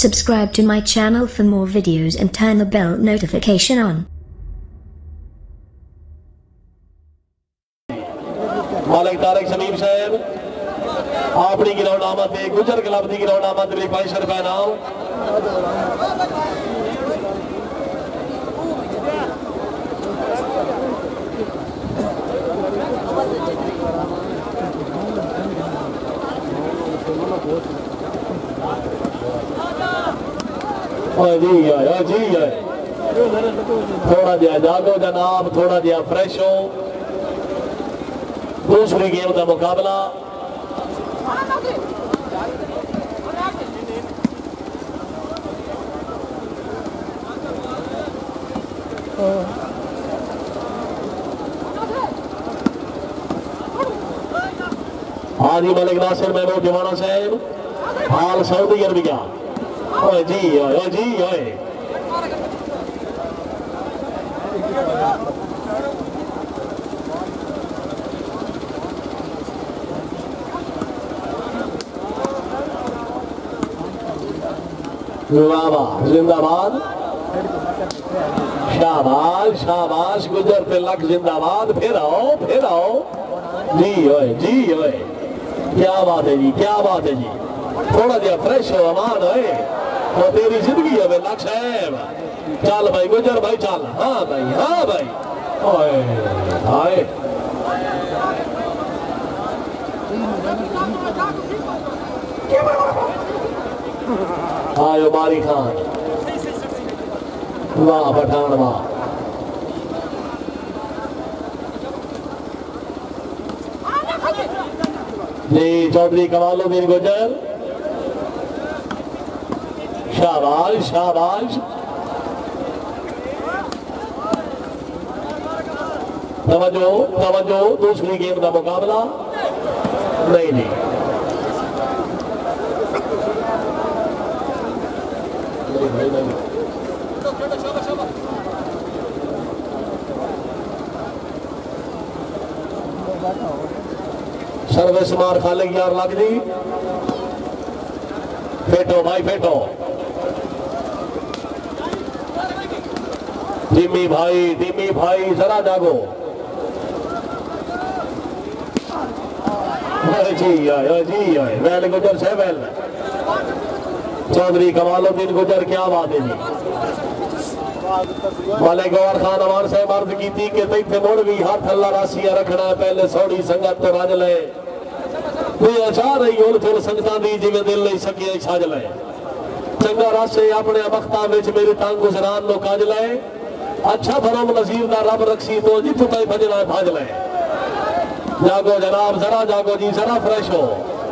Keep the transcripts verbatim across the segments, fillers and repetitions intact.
Subscribe to my channel for more videos and turn the bell notification on. मालिक तारिक शमीम साहब अपनी ground आमद है गुजर क्लब की ग्राउंड आमद मेरी पाँच सौ रुपए नाम जी है जी है थोड़ा जिहा जागो जनाब थोड़ा जिहा फ्रेश हो दूसरी गेम का मुकाबला हाजी मलिक नासिर महमूद दीवाना साहब हाल सऊदी अरबिया ओए जी ओए जी ओए जिंदाबाद शाबाश शाबाश गुजर पे लक जिंदाबाद फिर आओ फिर आओ जी ओए जी ओए क्या बात है जी क्या बात है जी थोड़ा जिहा फ्रेश हो अमान होए तो तेरी जिंदगी है लक साहब चल भाई गुजर भाई चल हाँ भाई हाँ भाई ओए हाय आयो बारी खान वाह पठान वाह जी चौधरी कमालुद्दीन गुजर शाबाश शाबाश तवज्जो तवज्जो दूसरी गेम का मुकाबला नहीं नहीं सर्विस मार खालिक यार लग जी फेटो भाई फेटो टिम्मी भाई टिम्मी भाई जरा जागो जी आए जी आए वैल गुजर से वैल चौधरी कमालुद्दीन गुजर क्या बात है जी वाले गौर खान अमान साहब अर्ज की थी कि तैथे मुड़ भी हाथ अल्लाह रासिया रखना पहले सौड़ी संगत तो रज ले चाह रही होर फिर संगतां दी जिवें दिल नहीं सकिया छज ले चंगा रासे अपने वक्तां विच मेरे तंग गुजरान नो कज ले अच्छा फरम नजीर दा रब रखसी तो जिथों ताईं भजना भज ले जागो जनाब जरा जागो जी जरा फ्रेश हो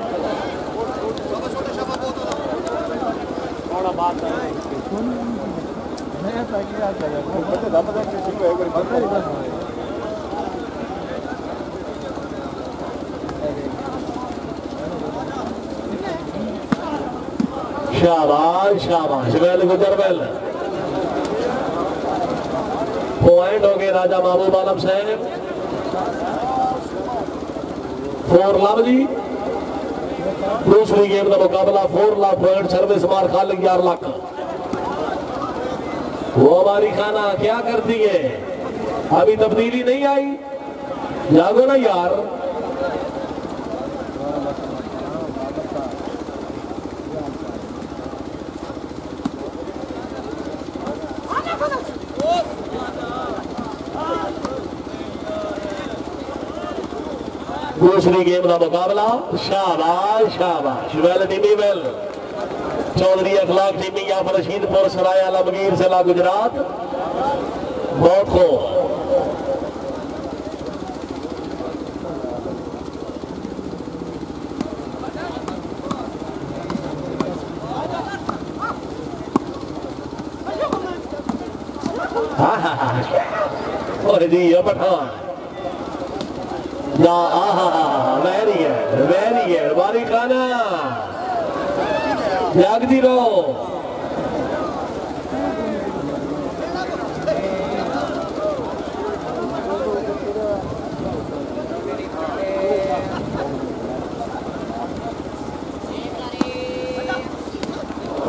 शाबाश शाबाश वेल गुजर वेल पॉइंट हो गए राजा महबूब आलम साहब फोर लव जी दूसरी गेम का मुकाबला फोर ला पॉइंट सर्विस मार खालिक यार लाख वो हमारी खाना क्या करती है अभी तब्दीली नहीं आई जागो ना यार दूसरी गेम का मुकाबला शाबाश शाबाश वेल टीमी वेल चौधरी अखलाक टीमी या रशीदपुर सराय आलमगीर जिला गुजरात बहुत खूब और जी ये पठान या आहा वेरी है वेरी है बारी खाना जागती रहो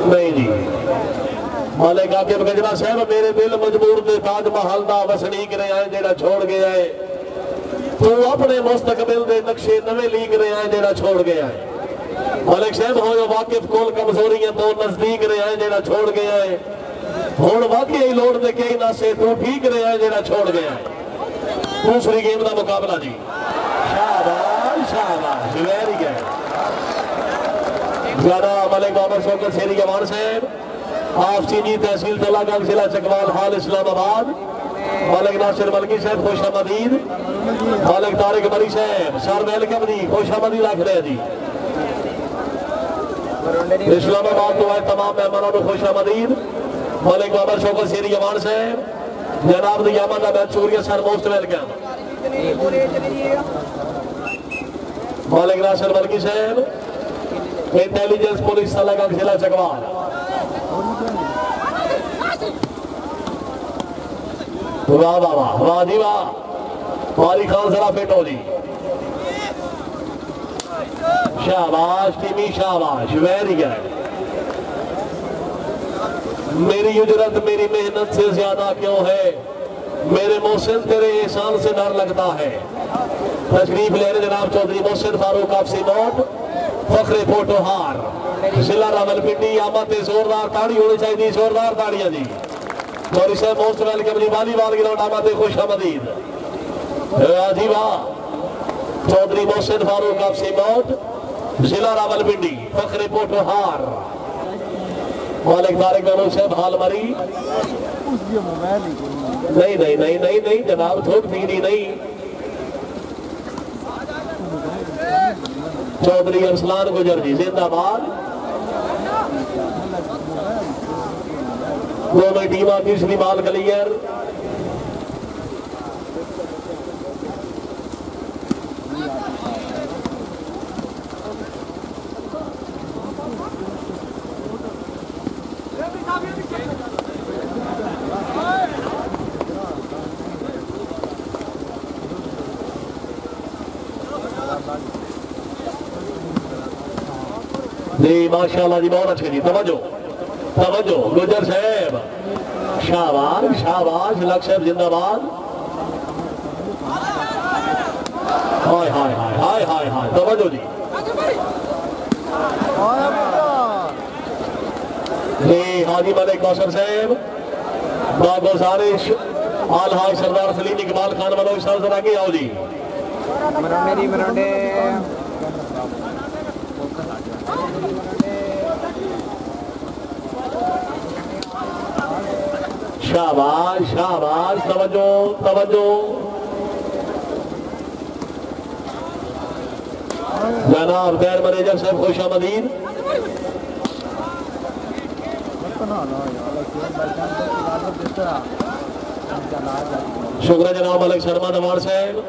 नहीं जी मालिक आके गजरा साहब मेरे दिल मजबूर दे ताज महल दा वसनीक रहा है जेड़ा छोड़ गया है तू अपने मुस्तकबिल दे नक्शे नवे लीक रहा है जेड़ा छोड़ गया है मालिक साहब हो जो वाकिफ कोल कमजोरियां तो नजदीक रहा है जेड़ा छोड़ गया है हुण वाकई लोड़ दे कई नासे तू ठीक रहा है जेड़ा छोड़ गया है दूसरी गेम का मुकाबला जी शाबाश शाबाश वेरी गुड ज्यादा मलिक बाबा शौकत शेरी जवान साहब आप चीनी तहसील तलागंज जिला चकवाल हाल इस्लामाबाद मालिक नासिर मलकी साहब खुशामदीद मालिक तारिक मरी साहब सर वेलकम जी खुशामदीद रख रहे जी इस्लामाबाद तो आज तमाम मेहमानों को खुशामदीद मालिक बाबा शौकत शेरी जवान साहब जनाब दियामा का बैच चूरिया sir most welcome Malik Nasir Malki साहब इंटेलिजेंस पुलिस तलागंज जिला चकवाल वाह वाह वाह वाह जी वाह मारी खान जरा फिट हो जी शाबाश टीमी शाबाश वेरी गुड मेरी उजरत मेरी मेहनत से ज्यादा क्यों है मेरे मोहसिन तेरे एहसान से डर लगता है तशरीफ ले रहे जनाब चौधरी मोहसिन फारूक आपसी नोट फखरे पोटोहार जिला रावलपिंडी आमद जोरदार ताड़ी होनी चाहिए जोरदार ताड़ियां जी मौरी साहब मोस्ट वेलकम जी वालीबाल ग्राउंड आमद खुशामदीद जी वाह चौधरी मोहसिन फारूक आपसी नोट जिला रावलपिंडी फखरे पोटोहार मालिक तारिक महमूद साहब हाल मरी नहीं नहीं नहीं नहीं नहीं जनाब थोक फिक्री नहीं चौधरी अरसलान गुजर जी जिंदाबाद दोनों टीम तीसरी बाल क्लियर जी माशाल्लाह जी बहुत अच्छे जी तवज्जो तवज्जो गुजर साहब शाबाश शाबाश लक साहब जिंदाबाद हाय हाय हाय हाय हाय हाय तवज्जो जी जी हाजी मलिक कौसर साहब बागुजारिश आल हाज सरदार सलीम इकबाल खान वालों साहब जरा आगे आओ जी मरोंडे मरोंडे शाबाश शाबाश तवज्जो तवज्जो जनाब गैर मैनेजर साहब खुशामदीद शुक्र जनाब मलिक शर्मा दवार साहब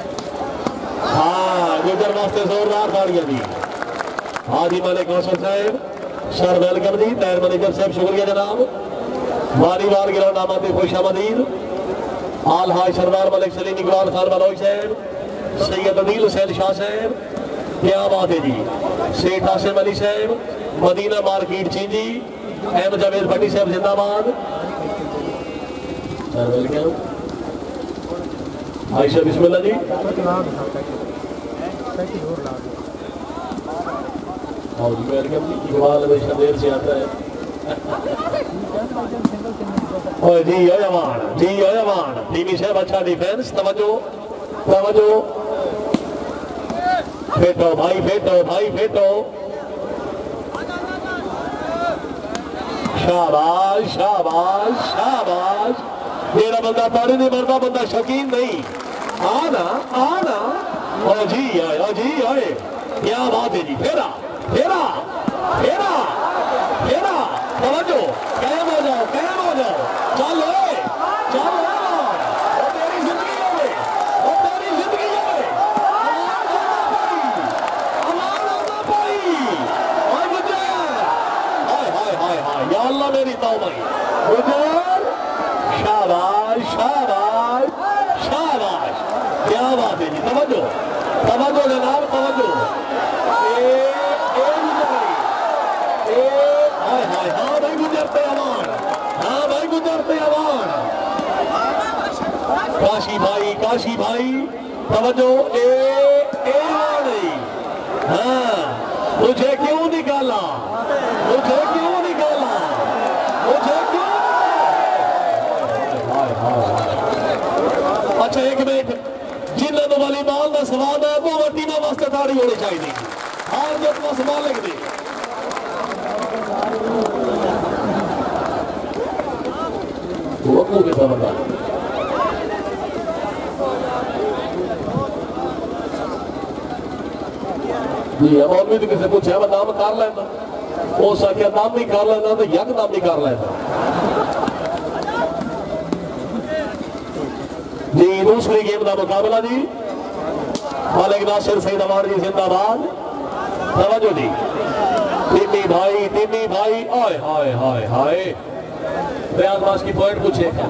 हाँ गुजर वास्ते जोरदार ताड़ियां दी हाजी मलिक कौशल साहब सर वेलकम जी गैर मैनेजर साहब शुक्रिया जनाब वालीबाल ग्राउंड आमद खुशामदीद आल हाज सरदार मलिक सलीम इकबाल खान बलोच साहब सैयद अदील हुसैन शाह साहब क्या बात है जी शेख हासिम अली साहब मदीना मार्केट चींजी एम जावेद भट्टी साहब जिंदाबाद आयशा बिस्मिल्लाह जी वेलकम जी इकबाल हमेशा देर से आता है ओए जी ओ जवान जी ओ जवान टीवी साहब अच्छा डिफेंस तवज्जो तवज्जो फेटो भाई फेटो भाई फेटो शाबाश शाबाश शाबाश मेरा बंदा ताड़ी नहीं मरता बंदा शकीन नहीं आना आना ओ जी ओए ओ जी ओए क्या बात है जी फेरा फेरा फेरा फेरा तवज्जो कायम हो जाओ कायम हो जाओ चल ओए चल ओ तेरी जिंदगी है ओ तेरी जिंदगी है अमान अल्लाह भाई ओए गुजर हाय हाय हाय हाय या अल्लाह मेरी तौबा गुजर शाबाश शाबाश शाबाश क्या बात है जी तवज्जो तवज्जो जनाब तवज्जो ए ए ए हाय हाय गुजरते अमान, हाँ भाई गुजरते अमान। काशी भाई, काशी भाई तवज्जो, ए ए नहीं, हाँ मुझे क्यों निकाला, मुझे क्यों निकाला, मुझे क्यों। अच्छा एक मिनट, जिन्होंने वॉलीबॉल का स्वाद है वो टीम वास्ते ताड़ी होनी चाहिए। हार जित बस मालिक दी। वकू कितना बंदा जी, अब और भी तो किसी पूछा मैं नाम कर लेना, हो सके नाम भी कर लेना तो यक नाम भी कर लेना जी। दूसरी गेम का मुकाबला जी, मालिक नासिर सईद अमान जी जिंदाबाद। तवज्जो जी, तिमी भाई, तिमी भाई, आए हाय हाय हाय। बयानबाज की पॉइंट पूछे क्या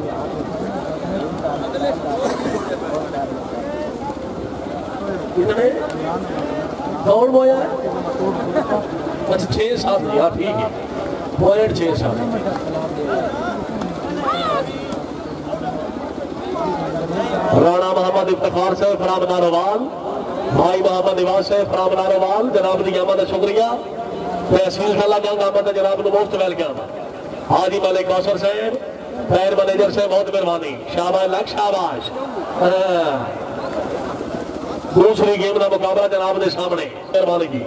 कितने दौड़ बोया है? अच्छा छह सात यार, ठीक है, पॉइंट छह सात। राणा मोहम्मद इफ्तिखार से फराम नारोवाल, भाई मोहम्मद निवाज से फराम नारोवाल, जनाब दी आमद शुक्रिया। तहसील खाला गंग आमद जनाब को मुफ्त वेलकम। हाजी मलिक कौसर साहब, फायर मैनेजर से बहुत मेहरबानी, शाबाश लख शाबाश। दूसरी गेम का मुकाबला जनाब के सामने, मेहरबानी जी,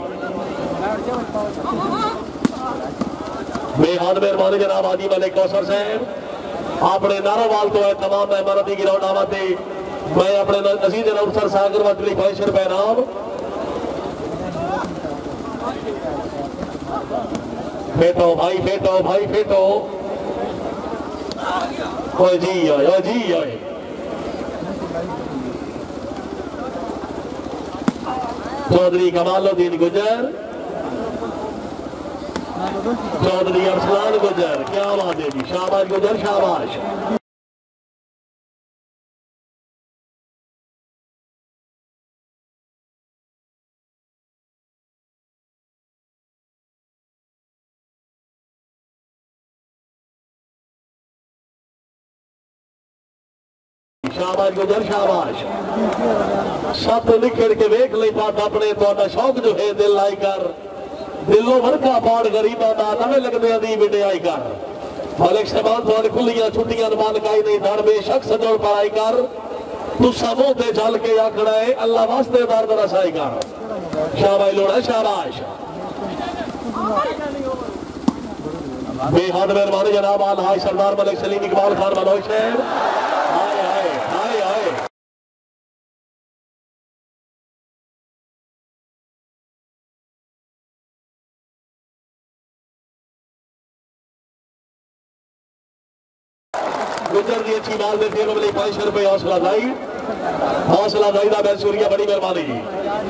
बेहद मेहरबानी जनाब हाजी मलिक कौसर साहब। अपने नारोवाल तो है तमाम मेहमान की गिरावट आवाते मैं अपने अजीज अफसर सागर वतली पाँच सौ रुपए नाम। फेटो भाई, फेटो भाई, फेटो ओए जी ओए, ओए जी ओए। चौधरी कमालुद्दीन गुजर, चौधरी अरसलान गुजर, क्या बात है जी, शाबाश गुजर शाबाश। शाबाश गुजर शाबाश। सत निकल के वेख ले पात अपने तो शौक जो है दिल लाई कर, दिलों वर्का पाड़ गरीबा का नवे लगने दी विडियाई कर। मालिक साहबान थोड़ी खुलियां छुट्टियां मालकाई नहीं दर बेशक सजोड़ पढ़ाई कर। तू समूह ते चल के आखड़ा है अल्लाह वास्ते दर दरसाई कर। शाबाश लोड़ा शाबाश। बेहद मेहरबानी जनाब आल हाय सरदार मलिक सलीम इकबाल खान मनोज साहब। हाय हाय हाय हाय। गुजर दी अच्छी बात में फिर मिली पाँच सौ रुपये हौसला दाई, हौसला दाई का बैल सूर्या बड़ी मेहरबानी जी।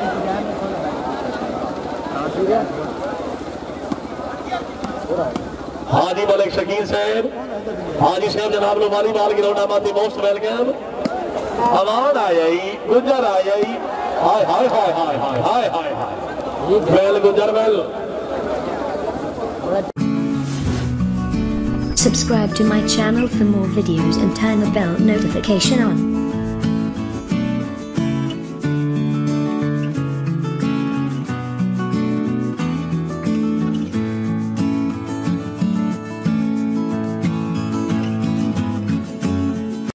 हाजी मलिक शकील साहब, हाजी साहब जनाब लो वाली बाल गिरौना माती मोस्ट वेलकम। अमान आया ही, गुजर आया ही, हाय हाय हाय हाय हाय हाय हाय हाय वेल गुजर वेल। Subscribe to my channel for more videos and turn the bell notification on.